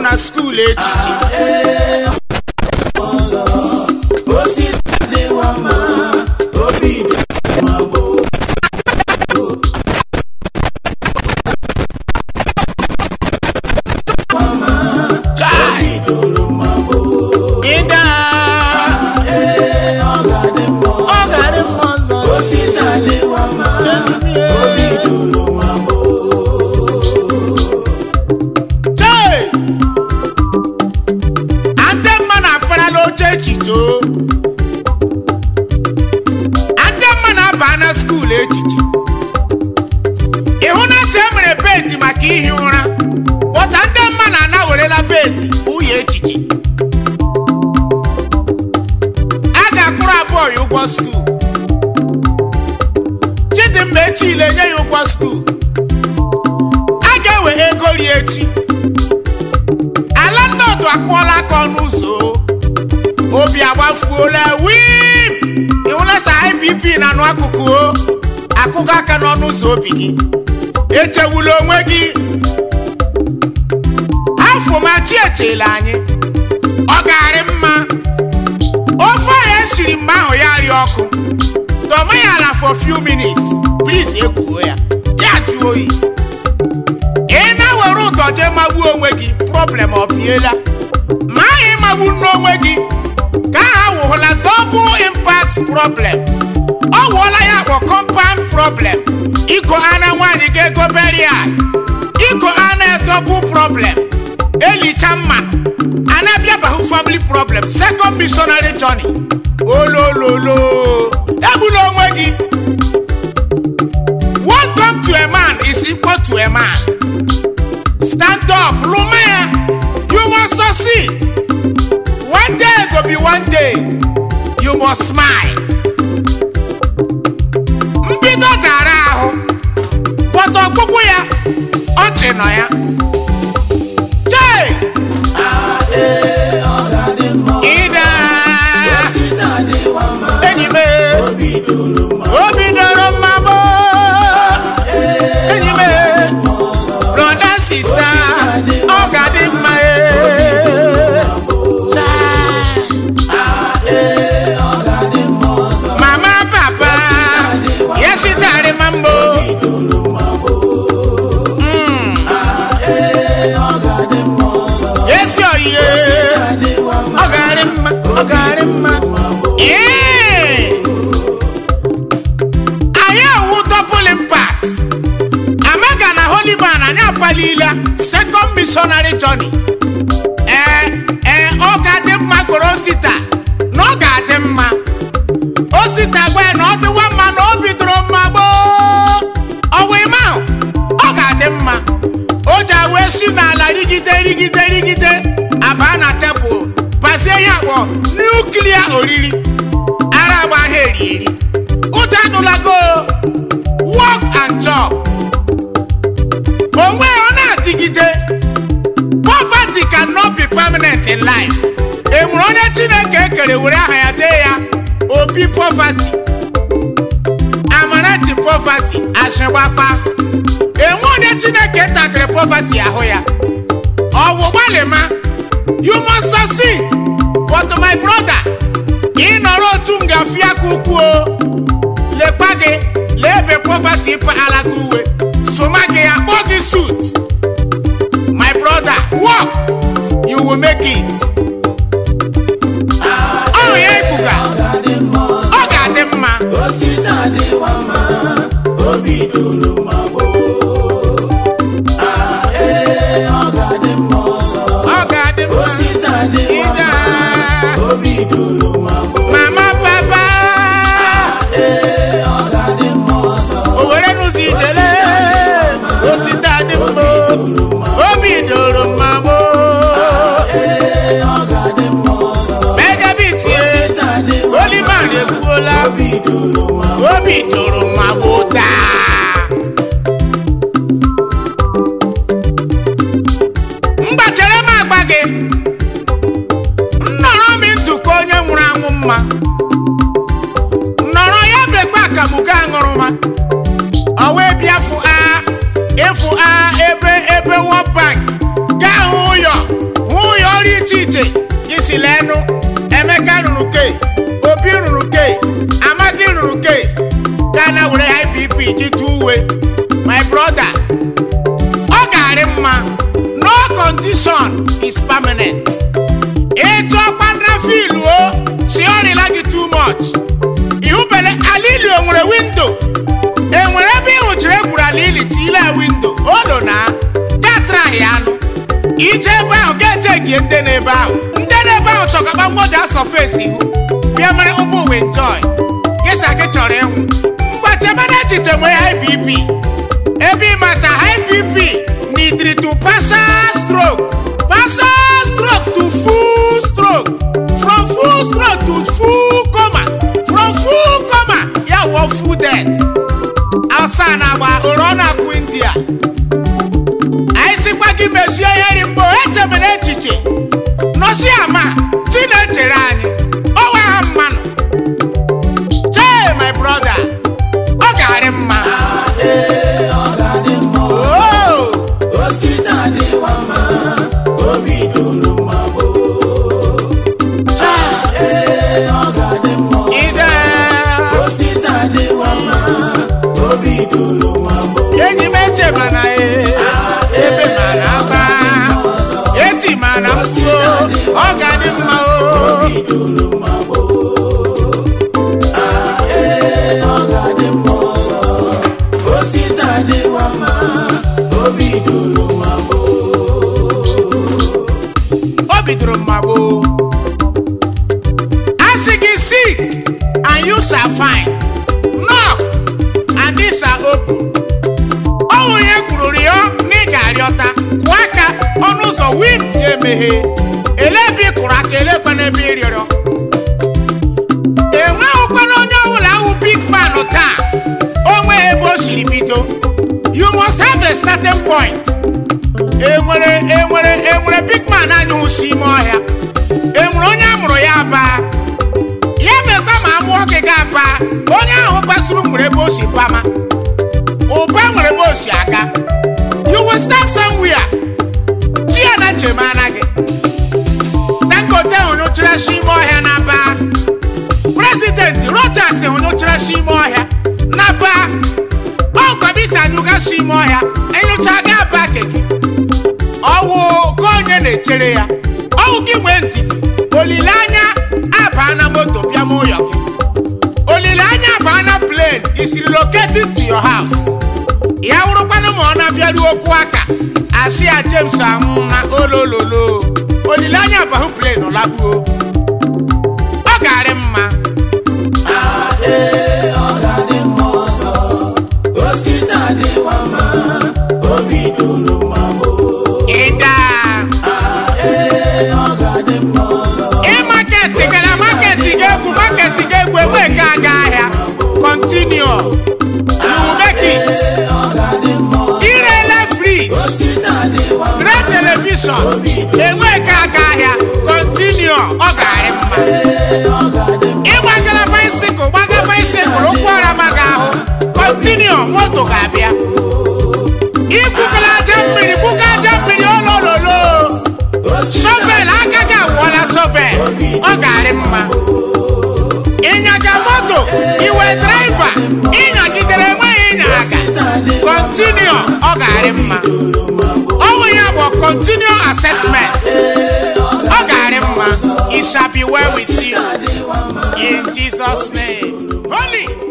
na school echiche akụkọ aka n'ọnụ ụzọ obi gị echewula onwe gị afọ ma chi echela anyị ọ ga-arị mma ofe ahụ esiri mma ahụ ya rị ọkụ tọma ya ala for few minutes please ekwuo ya jụọ oyi ị na-were ụtọ jee magbuo onwe gị problem ọ biela ma anyị magbu n'onwe gị ka ha wụhụla double impact problem ọ wụọla ya bụ compound problem iko ana nwaanyị ga-ego burial iko ana double problem elicha mma anabịa bahụ family problem second missionary journey olololo egbula onwe gị what come to a man is equal to a man stand up lụma ya you must succeed one day go be one day you must smile mbido jara ahụ pọtọ ọkpụkpụ ya ọchị nọ ya chee ịda enyi m obi dọrọ mmabọ enyi m brother sister ọ ga-adị mma mama papa yesitari mambo yesi oye ọgarị mma anyị awụ double impact amaga na holy man anyị apalila second missionary journey ọ ga-adị mma gboro osita na ọ ga-adị mma osita gwa na ọ dịwa mma na o bidoro mma gboo ọwụ ime ahụ ọ ga-adị mma o ji wee si n'ala rigide aba na tebụl pazie ya akpọ nuklia oriri ara agba ha eri ụta adụlago work and job onwe ọ na-adịgide poverty cannot be permanent in life enwere onye Chineke ekere were aha ya dee ya obi poverty amarachi poverty ashịgbakpa enwe onye Chineke takịrị poverty ahụ ya ọwụ gbalịma you must succeed but my brother ị nọrọ otu ngafia ka ukwuo lekwa gị lebe poverty pa alaga uwe soma gị ya kpọọ gị suit my brother work you will make it ọ ya ibuga ọ ga-adị mma mama papa o were n'ụzọ ijele osita dị mma obi doro mma megabit Oliman ekwuola obi doro mma taa mgbachere m agba gị nnọrọ m ntụkọ onye nwụrụ anwụ mma nnọrọ ya bekwa akamugo aṅụrụma ọwa ebiafụ a ebe World Bank gaa hụ ụyọ ja surface ihu bịa mere ụbụ we enjoy gesa gị chọrọ ịnwụ mgbachemana echiche nwee high BP ebe ịmacha high BP needed to partial stroke to full stroke, from full stroke to full coma, from full coma ya wọ full death. Asa na agba orona ku India. Aisikwa gị mechie ihe mgbe echebe n'echiche nọsi ama Chinechere anyị ọwa ha mmanụ. Chee my brother, ọ ga-adị mma. Enyi meche mana ebe mana agba eti mana mpuo ọ ga-adị mma o bidoro mmagbo asị gị seek and you shall find, knock and they shall open. Ọnwụ ihe kwuru rịọ na ị ga-arịọta kwụọ aka ọnụ ụzọ win emeghe ele ebe ị kụrụ aka elekwa n'ebe ị rịọrọ. Enweghịkwana onye ọbụla ahụ big man taa onwe ebe o siri bido. You must have a starting point. Enwere big man anya ụsi ime ọhịa. Enwere onye amụrụ ya baa ya mekwa ma amụọ gị ga-aba onye ahụ gbasuru nwere ebe o si pama ụba nwere ebe o si aga. You will start somewhere. Chi ya na chema anaghị Dangote onyochara shi ime ọhịa na ba President Rochas onyochara shi ime ọhịa na ba ọgọbicha anyụga shi ime ọhịa enyocha ga aba keke ọwụ ka onye na-echere ya ọwụ gị nwee ndidi olileanya aba na moto bịa m ụyọ gị olileanya aba na plane is relocated to your house ya wụrụkwanụ ma ọ na-abịaru okwu aka asị ya James anwụ na olololo olileanya abahụ plane ọlagbuo ọ ga-arị mma ọ ga-adị mma ọzọ osita dịwa mma obi duru mma ịda ọ ga-adị mma ọzọ ịmaketi gara maketi ga-egwu enwe nke aga ahịa continue you will make it. Irele fridge red television enwe nke aga ahịa continue ọ ga-arị mma. Ịgbagara bicycle ụkwara maga ahụ continue moto ga-abịa. Igbugara aja mmiri olololo shovel agaghị awụọla shovel ọ ga-arị mma. Ịnyaga moto iwe driver ịnyagidere enweghị ịnyaga continue ọ ga-arị mma. Ọnwụ ya bụ continue assessment ọ ga-arị mma. It shall be well with you in Jesus' name. Holy